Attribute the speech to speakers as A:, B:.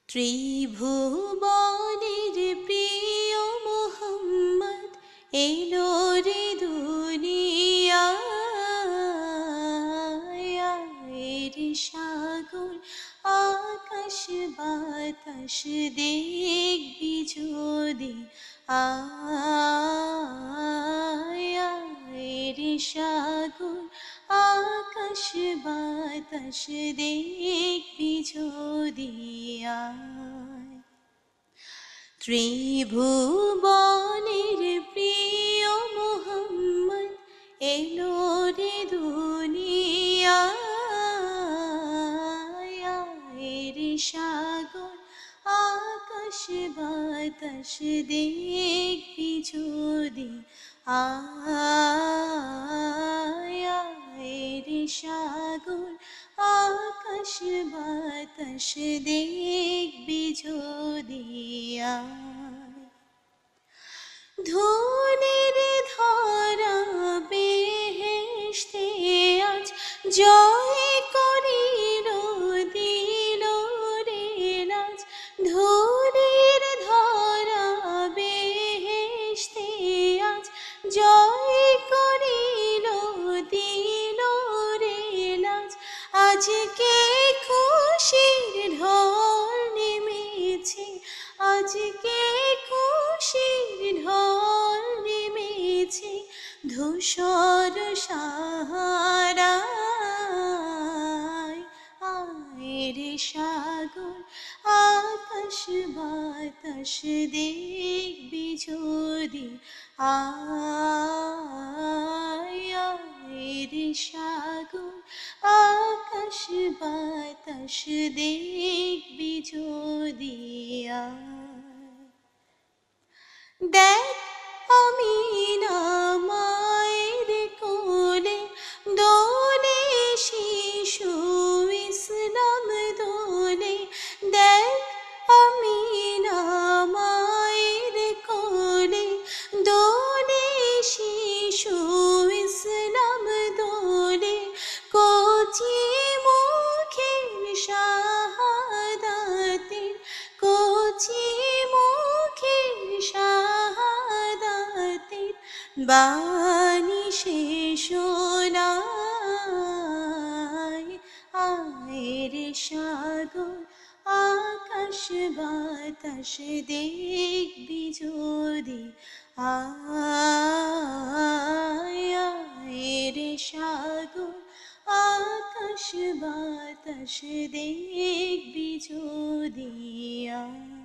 A: ত্রিভুবনের প্রিয় মোহাম্মদ এলো রে দুনিয়ায়। এর সাগর আকাশ বাতাস দেখবি যদি এর সাগর আকাশ বাতাস দেখবি যদি ত্রিভুবনের প্রিয় মোহাম্মদ এলো রে দুনিয়ায়। এর সাগর আকাশ বাতাস দেখবি যদি এর সাগর আকাশ বাতাস দেখবি যদি ধনের ধরা বেহেশতে আজ জয় করিল দিল রে রাজ। ধনের ধরা বেহেশতে আজ জয় করিল দিল রে রাজ। আজকে খুশির ঢল নেমেছে, আজকে খুশির ঢল নেমেছে ধূসর সাহারায়। আয়ের সাগর আকাশ বাতাস দেখবি যদি আয়ের সাগর আকাশ বাতাস দেখবি যদি দেখ আমিনা মায়ের কোলে দোলে শিশু ইসলাম দোলে। দেখ আমিনা মায়ের কোলে দোলে শিশু ইসলাম দোলে। কচি মুখের শাহাদাতের, কচি মুখের শাহাদাতের বাণী সে শোনায়। আয়ের সাগর আকাশ বাতাস দেখবি যদি আয়ের সাগর আকাশ বাতাস দেখবি যদি